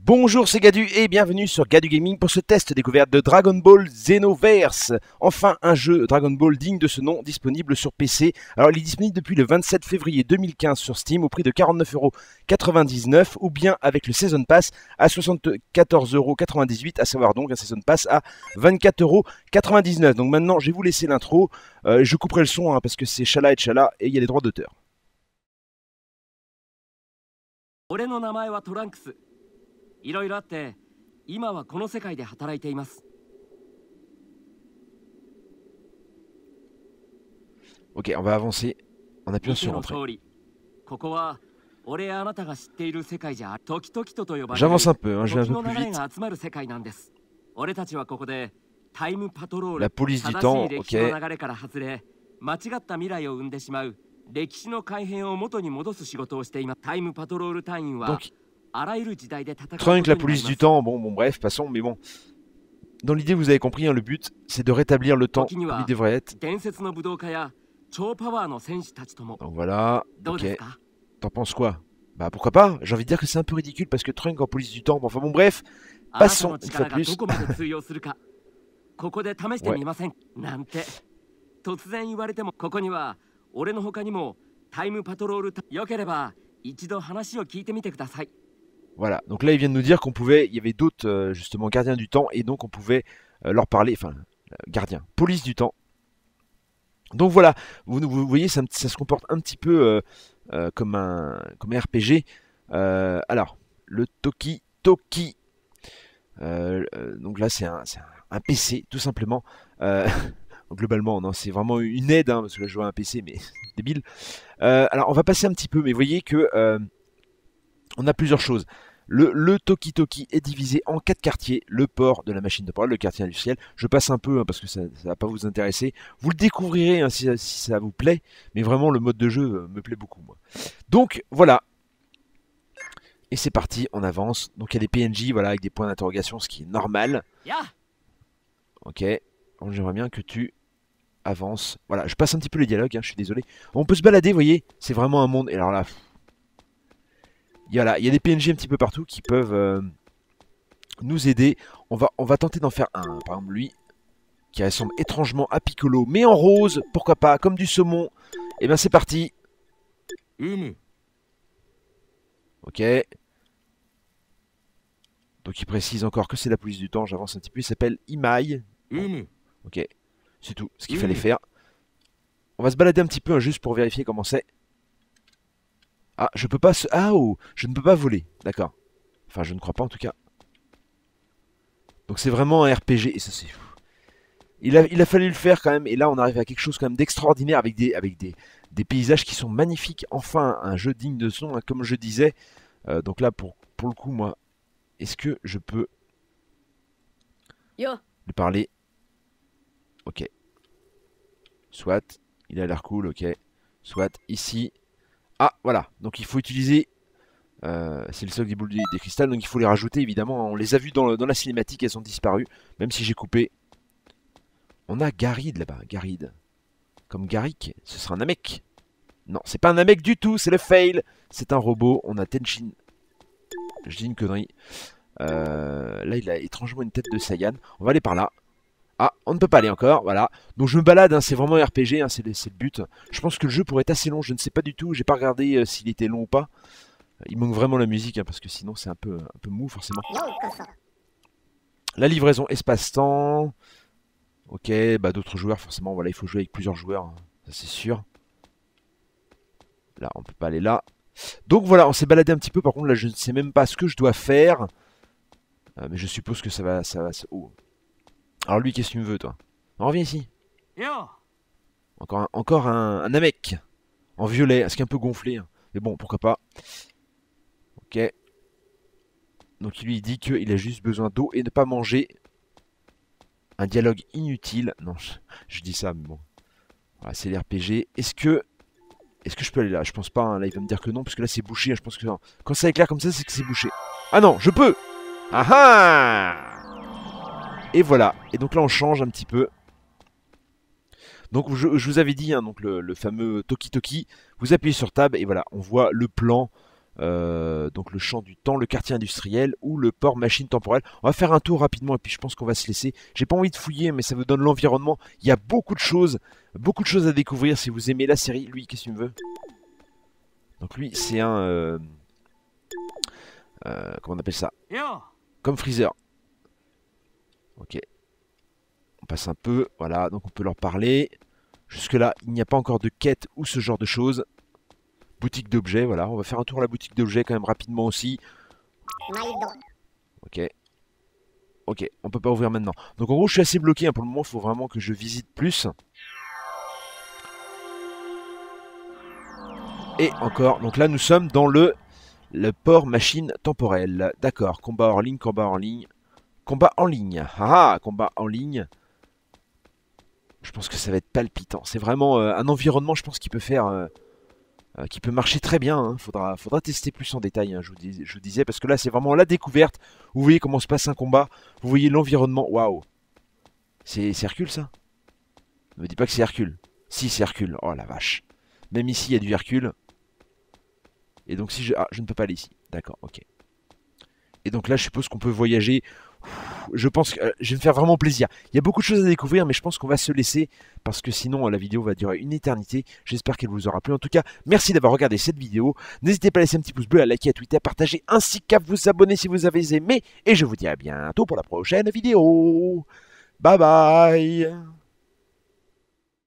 Bonjour, c'est Gadu et bienvenue sur Gadu Gaming pour ce test découverte de Dragon Ball Xenoverse. Enfin, un jeu Dragon Ball digne de ce nom disponible sur PC. Alors, il est disponible depuis le 27 février 2015 sur Steam au prix de 49,99€ ou bien avec le Season Pass à 74,98€, à savoir donc un Season Pass à 24,99€. Donc maintenant, je vais vous laisser l'intro. Je couperai le son parce que c'est Chala et Chala et il y a les droits d'auteur. 俺の名前はトランクス。いろいろあって今はこの世界で働いています。 Ok, on va avancer en appuyant sur entrée. ここは俺やあなたが知っている世界じゃ時々と呼ばれる J'avance un peu, hein, je vais un 時 peu の plus 流れ vite. が集まる世界なんです。俺たちはここでタイムパトロール、 La police du 正 temps, しい歴史の ok. 流れから外れ、間違った未来を生んでしまう歴史の改変を元に戻す仕事をしています。タイムパトロール隊員は Donc, あらゆる時代で戦うことに Trunk, な la り police ます du temps, bon, bref, passons, mais bon. Dans l'idée, vous avez compris, hein, le but, c'est de rétablir le temps comme il devrait être. 伝説の武道家や超パワーの戦士たちとも Donc voilà, どう ok. ですか？ T'en penses quoi? Bah pourquoi pas? J'ai envie de dire que c'est un peu ridicule parce que Trunk en police du temps, bon, enfin bon, bref. あなた Passons の une fois 力が plus. どこまで通用するかここで試してみません、なんて突然言われてもここには俺の他にもタイムパトロールよければ一度話を聞いてみてください。 Voilà, donc là, ils viennent nous dire qu'on pouvait, il y avait d'autres, justement, gardiens du temps, et donc on pouvait leur parler, enfin, gardiens, police du temps. Donc voilà, vous voyez, ça se comporte un petit peu comme un RPG. Alors, le Toki Toki. Donc là, c'est un PC, tout simplement. Globalement, non, c'est vraiment une aide, hein, parce que là, je joue à un PC, mais débile. Alors, on va passer un petit peu, mais vous voyez que on a plusieurs choses. Le Toki Toki est divisé en 4 quartiers. Le port de la machine temporelle, le quartier industriel. Je passe un peu, hein, parce que ça ne va pas vous intéresser. Vous le découvrirez hein, si ça vous plaît, mais vraiment, le mode de jeu me plaît beaucoup, moi. Donc, voilà. Et c'est parti, on avance. Donc il y a des PNJ voilà, avec des points d'interrogation, ce qui est normal. Ok, bon, j'aimerais bien que tu avances. Voilà, je passe un petit peu les dialogues, hein, je suis désolé. On peut se balader, vous voyez, c'est vraiment un monde. Et alors là, il y a des PNJ un petit peu partout qui peuvent nous aider. On va tenter d'en faire un. Par exemple, lui, qui ressemble étrangement à Piccolo, mais en rose, pourquoi pas, comme du saumon. Et bien c'est parti. Ok. Donc il précise encore que c'est la police du temps, j'avance un petit peu, il s'appelle Imai. Ok, c'est tout ce qu'il fallait faire. On va se balader un petit peu hein, juste pour vérifier comment c'est. Ah, je peux pas se... Ah, oh, je ne peux pas voler, d'accord. Enfin, je ne crois pas en tout cas. Donc c'est vraiment un RPG, et ça c'est... Il a fallu le faire quand même, et là on arrive à quelque chose quand même d'extraordinaire avec des paysages qui sont magnifiques. Enfin, un jeu digne de son, hein, comme je disais. Donc là, pour le coup, moi... Est-ce que je peux lui parler? Ok. Soit. Il a l'air cool, ok. Soit. Ici. Ah, voilà. Donc il faut utiliser... c'est le socle des boules des cristal. Donc il faut les rajouter, évidemment. On les a vus dans la cinématique. Elles ont disparu. Même si j'ai coupé. On a Garide là-bas. Garide. Comme Garrick. Ce sera un Namek. Non, c'est pas un Namek du tout. C'est le fail. C'est un robot. On a Tenshin. Je dis une connerie. Là, il a étrangement une tête de Saiyan. On va aller par là. Ah, on ne peut pas aller encore. Voilà. Donc je me balade. Hein, c'est vraiment un RPG. Hein, c'est le but. Je pense que le jeu pourrait être assez long. Je ne sais pas du tout. J'ai pas regardé s'il était long ou pas. Il manque vraiment la musique. Hein, parce que sinon, c'est un peu mou, forcément. La livraison espace-temps. Ok. Bah, d'autres joueurs, forcément. Voilà, il faut jouer avec plusieurs joueurs. Hein, ça, c'est sûr. Là, on peut pas aller là. Donc voilà, on s'est baladé un petit peu. Par contre, là, je ne sais même pas ce que je dois faire. Mais je suppose que ça va... Oh. Alors lui, qu'est-ce que tu me veux, toi? Reviens ici. Encore un Namek. En violet, ce qui est un peu gonflé. Hein. Mais bon, pourquoi pas. Ok. Donc lui, il dit qu'il a juste besoin d'eau et ne pas manger. Un dialogue inutile. Non, je dis ça, mais bon. Voilà, c'est l'RPG. Est-ce que je peux aller là? Je pense pas, hein. Là il va me dire que non, parce que là c'est bouché, hein. Je pense que quand ça éclaire comme ça, c'est que c'est bouché. Ah non, je peux. Ah ah. Et voilà, et donc là on change un petit peu. Donc je vous avais dit, hein, donc le fameux Toki Toki, vous appuyez sur Tab, et voilà, on voit le plan Donc le champ du temps, le quartier industriel ou le port machine temporelle. On va faire un tour rapidement et puis je pense qu'on va se laisser. J'ai pas envie de fouiller, mais ça vous donne l'environnement. Il y a beaucoup de choses à découvrir si vous aimez la série. Lui, qu'est-ce qu'il me veut? Donc lui, c'est un... comment on appelle ça? Comme Freezer. Ok. On passe un peu, voilà, donc on peut leur parler. Jusque-là, il n'y a pas encore de quête ou ce genre de choses. Boutique d'objets, voilà. On va faire un tour à la boutique d'objets quand même rapidement aussi. Ok. Ok, on peut pas ouvrir maintenant. Donc en gros, je suis assez bloqué hein, pour le moment. Il faut vraiment que je visite plus. Et encore, donc là nous sommes dans le port machine temporelle. D'accord, combat hors ligne, combat en ligne. Combat en ligne. Ah, combat en ligne. Je pense que ça va être palpitant. C'est vraiment un environnement, je pense, qui peut faire... qui peut marcher très bien. Hein. Faudra tester plus en détail, hein, je vous disais, parce que là, c'est vraiment la découverte. Vous voyez comment se passe un combat. Vous voyez l'environnement. Waouh. C'est Hercule, ça? Ne me dis pas que c'est Hercule. Si, c'est Hercule. Oh la vache. Même ici, il y a du Hercule. Et donc, si je... Ah, je ne peux pas aller ici. D'accord, ok. Et donc là, je suppose qu'on peut voyager. Je pense que je vais me faire vraiment plaisir. Il y a beaucoup de choses à découvrir, mais je pense qu'on va se laisser parce que sinon la vidéo va durer une éternité. J'espère qu'elle vous aura plu. En tout cas, merci d'avoir regardé cette vidéo. N'hésitez pas à laisser un petit pouce bleu, à liker, à tweeter, à partager, ainsi qu'à vous abonner si vous avez aimé. Et je vous dis à bientôt pour la prochaine vidéo. Bye bye.